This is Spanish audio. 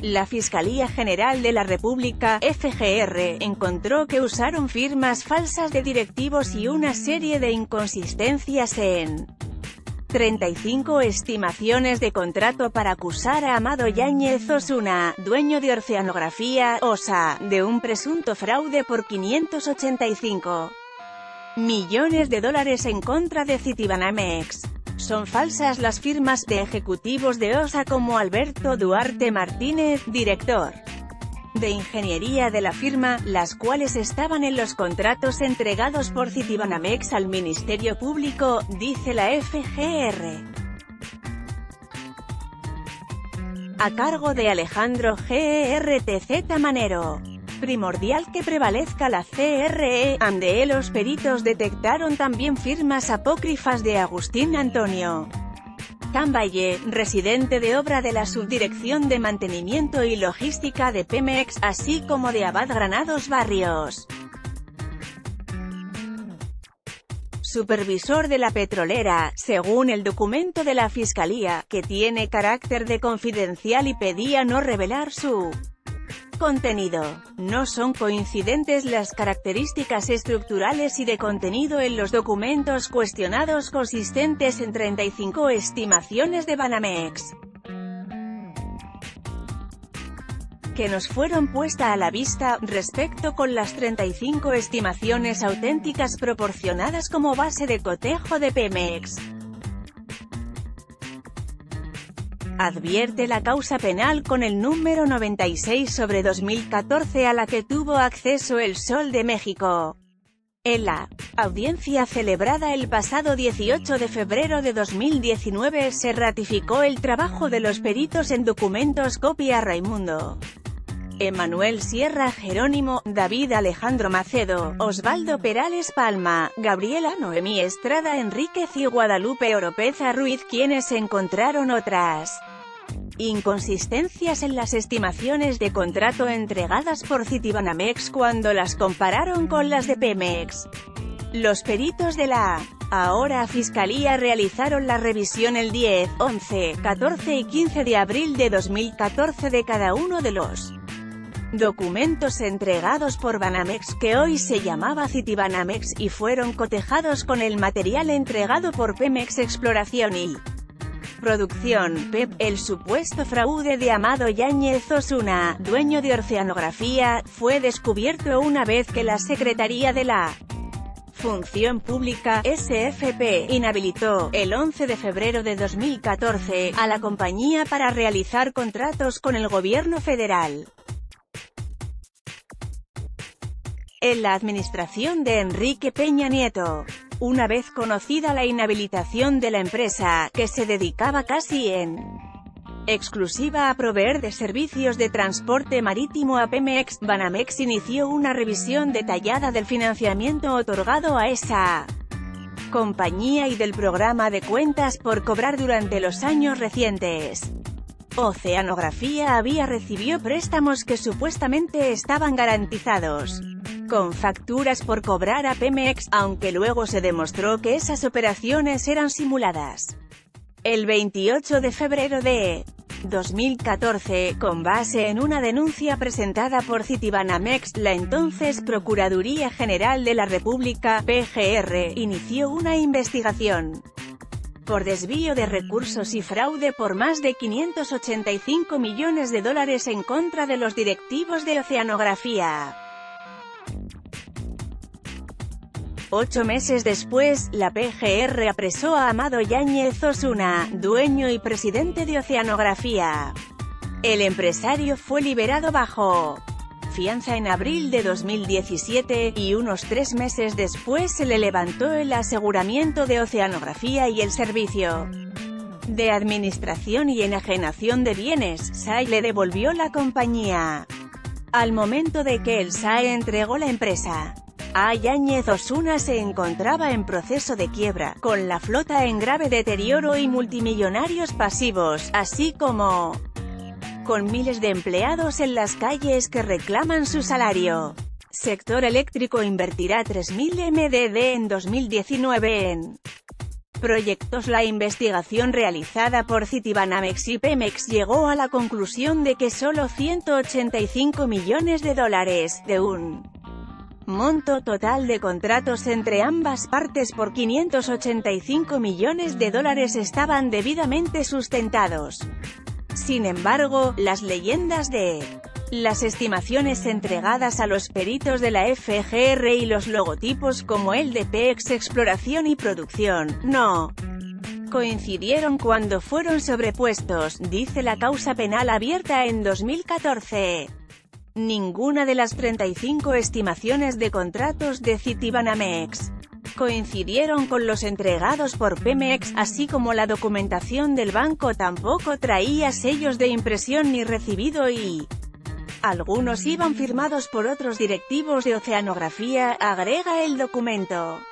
La Fiscalía General de la República, FGR, encontró que usaron firmas falsas de directivos y una serie de inconsistencias en 35 estimaciones de contrato para acusar a Amado Yáñez Osuna, dueño de Oceanografía, OSA, de un presunto fraude por 585 millones de dólares en contra de Citibanamex. Son falsas las firmas de ejecutivos de OSA como Alberto Duarte Martínez, director de ingeniería de la firma, las cuales estaban en los contratos entregados por Citibanamex al Ministerio Público, dice la FGR. A cargo de Alejandro GRTZ Manero. Primordial que prevalezca la CRE, ande los peritos detectaron también firmas apócrifas de Agustín Antonio Cambaye, residente de obra de la Subdirección de Mantenimiento y Logística de Pemex, así como de Abad Granados Barrios, supervisor de la petrolera, según el documento de la Fiscalía, que tiene carácter de confidencial y pedía no revelar su contenido. No son coincidentes las características estructurales y de contenido en los documentos cuestionados consistentes en 35 estimaciones de Banamex que nos fueron puestas a la vista, respecto con las 35 estimaciones auténticas proporcionadas como base de cotejo de Pemex. Advierte la causa penal con el número 96/2014 a la que tuvo acceso El Sol de México. En la audiencia celebrada el pasado 18 de febrero de 2019 se ratificó el trabajo de los peritos en documentos copia Raimundo Emanuel Sierra Jerónimo, David Alejandro Macedo, Osvaldo Perales Palma, Gabriela Noemí Estrada Enríquez y Guadalupe Oropeza Ruiz, quienes encontraron otras inconsistencias en las estimaciones de contrato entregadas por Citibanamex cuando las compararon con las de Pemex. Los peritos de la ahora Fiscalía realizaron la revisión el 10, 11, 14 y 15 de abril de 2014 de cada uno de los documentos entregados por Banamex, que hoy se llamaba Citibanamex, y fueron cotejados con el material entregado por Pemex Exploración y Producción, PEP. El supuesto fraude de Amado Yáñez Osuna, dueño de Oceanografía, fue descubierto una vez que la Secretaría de la Función Pública, SFP, inhabilitó, el 11 de febrero de 2014, a la compañía para realizar contratos con el gobierno federal. En la administración de Enrique Peña Nieto, una vez conocida la inhabilitación de la empresa, que se dedicaba casi en exclusiva a proveer de servicios de transporte marítimo a Pemex, Banamex inició una revisión detallada del financiamiento otorgado a esa compañía y del programa de cuentas por cobrar durante los años recientes. Oceanografía había recibido préstamos que supuestamente estaban garantizados con facturas por cobrar a Pemex, aunque luego se demostró que esas operaciones eran simuladas. El 28 de febrero de 2014, con base en una denuncia presentada por Citibanamex, la entonces Procuraduría General de la República, PGR, inició una investigación por desvío de recursos y fraude por más de 585 millones de dólares en contra de los directivos de Oceanografía. 8 meses después, la PGR apresó a Amado Yáñez Osuna, dueño y presidente de Oceanografía. El empresario fue liberado bajo fianza en abril de 2017, y unos 3 meses después se le levantó el aseguramiento de Oceanografía y el servicio de administración y enajenación de bienes. SAE le devolvió la compañía. Al momento de que el SAE entregó la empresa a Yáñez Osuna, se encontraba en proceso de quiebra, con la flota en grave deterioro y multimillonarios pasivos, así como con miles de empleados en las calles que reclaman su salario. Sector eléctrico invertirá 3.000 MDD en 2019 en proyectos. La investigación realizada por Citibanamex y Pemex llegó a la conclusión de que solo $185 millones, de un monto total de contratos entre ambas partes por $585 millones, estaban debidamente sustentados. Sin embargo, las leyendas de las estimaciones entregadas a los peritos de la FGR y los logotipos como el de PEX Exploración y Producción, no coincidieron cuando fueron sobrepuestos, dice la causa penal abierta en 2014. Ninguna de las 35 estimaciones de contratos de Citibanamex coincidieron con los entregados por Pemex, así como la documentación del banco tampoco traía sellos de impresión ni recibido y algunos iban firmados por otros directivos de Oceanografía, agrega el documento.